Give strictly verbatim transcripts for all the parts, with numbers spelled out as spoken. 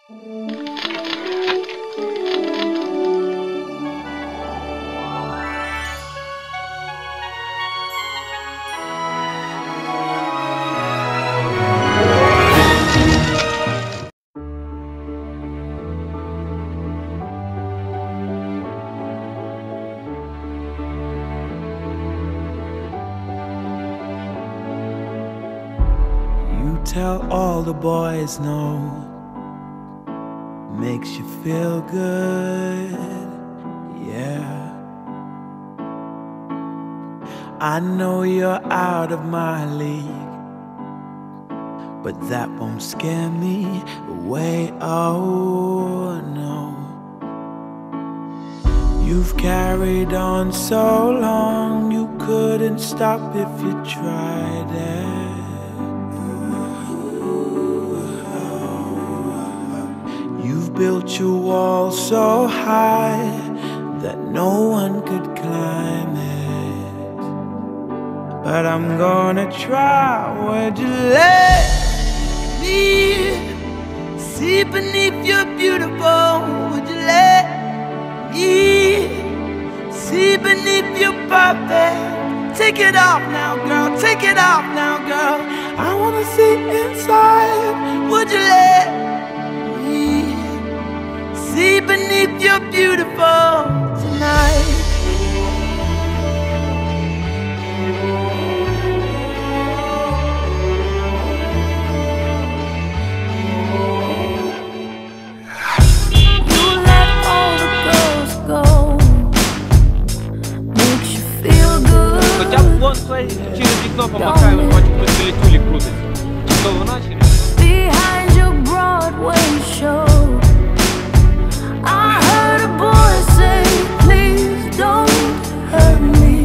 Tell all the boys no, makes you feel good, yeah. I know you're out of my league, but that won't scare me away, oh no. You've carried on so long, you couldn't stop if you tried it. Built your wall so high that no one could climb it. But I'm gonna try. Would you let me see beneath your beautiful? Would you let me see beneath your perfect? Take it off now, girl, take it off now, girl. I wanna see inside. Would you let me see beneath your beautiful tonight? You let all the girls go, makes you feel good. Хоча б вон через вікно помахай, він бачить, хтось біля тюлі крутиться. Чи то вона, чи не? Behind your Broadway show, I heard a boy say, please don't hurt me.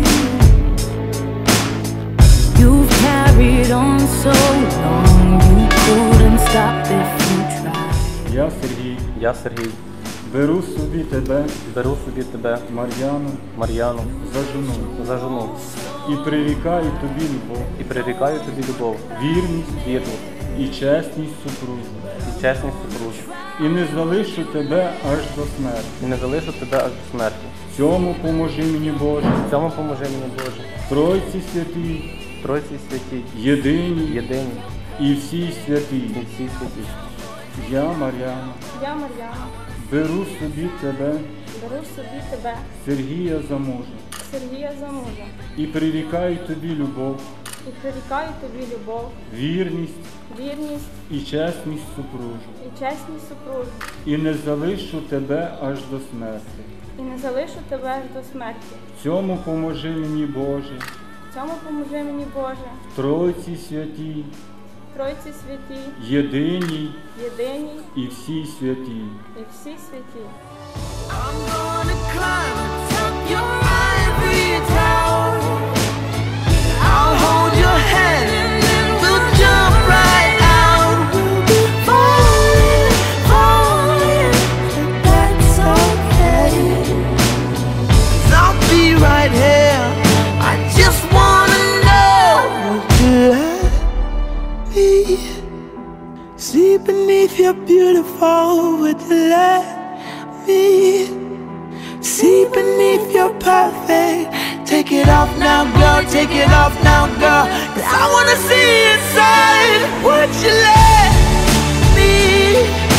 You've carried on so long, you couldn't stop if you tried. Я Сергій, Я Сергій, беру собі тебе, беру собі тебе, Мар'яну, Мар'яну, за жону за жону і прирікаю тобі любов, і прирікаю тобі любов, вірність вірність і чесність супружу. і чесність супружу. І не залишу тебе аж до смерті. І не залишу тебе аж до смерті. В цьому поможи мені, Боже, В цьому поможи мені, Боже. Тройці святій, Тройці святій, єдиній єдині і всій і святій. всі святі. Я, Мар'яна, Я Мар'яна, беру собі тебе, беру собі тебе, Сергія за мужа, Сергія за мужа, і прирікаю тобі любов, і прирікаю тобі любов, вірність вірність і чесність супружу. і чесність супружу, І не залишу тебе аж до смерті. і не залишу тебе аж до смерті. В цьому поможи мені, Боже, В цьому поможи мені, Боже, Тройці святій, Тройці святі, єдиній єдиній і всій святій. і всі святі. I'm gonna climb atop your ivory tower. I'll hold your hand and then we'll jump right out. We'll be falling, falling, but that's okay. 'Cause I'll be right here. I just wanna know, would you let me see beneath your beautiful? Would you let me see beneath your perfect? Take it off now, girl, take it off now, girl, 'cause I wanna see inside. Would you let me